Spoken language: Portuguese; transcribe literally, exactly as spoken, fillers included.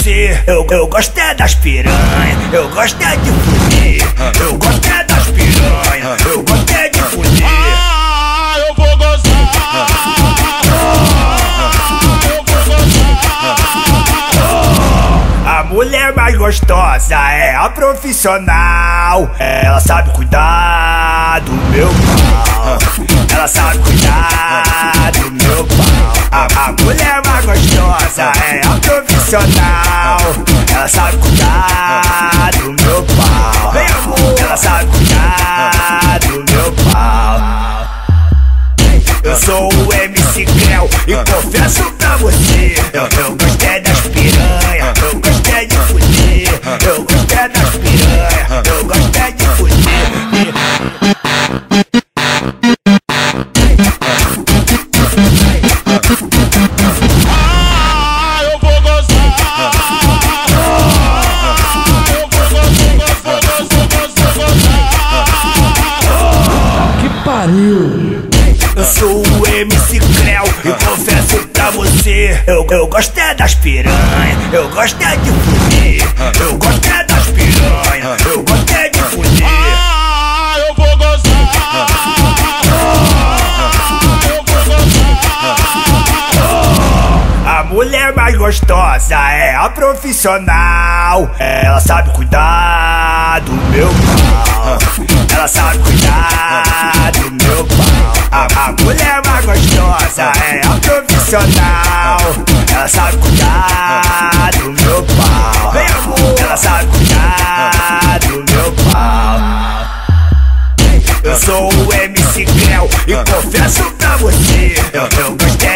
você. Eu, eu gosto é das piranha, eu gosto é de fuder. Eu gosto é das piranha, eu gosto é de fuder. Ah, eu vou gozar. Eu vou gozar. A mulher mais gostosa é a profissional. Ela sabe cuidar do meu pau. Ela sabe cuidar do meu pau. A, a mulher mais gostosa é a profissional. Ela sabe cuidar do meu pau. Vem, amor. Ela sabe cuidar do meu pau. Eu sou o M C Creu e confesso pra você, Eu, eu gostei das piranha, eu gostei de fuder. Eu gostei das piranha, eu gostei de fuder. Ah, eu vou gozar. Eu vou gozar, gozar, gozar, gozar. Que pariu! Eu sou o M C Creu e confesso pra você, Eu, eu gostei das piranha, eu gostei de fuder. Eu gostei das piranha, eu gostei de fuder. Ah, eu vou gozar. Eu vou gozar. A mulher mais gostosa é a profissional. Ela sabe cuidar do meu pau. Ela sabe cuidar do meu pau. A, a mulher mais gostosa é a profissional. Ela sabe cuidar do meu pau. Vem, amor. Ela sabe cuidar do meu pau. Eu sou o M C Creu e confesso pra você, Eu, eu gostei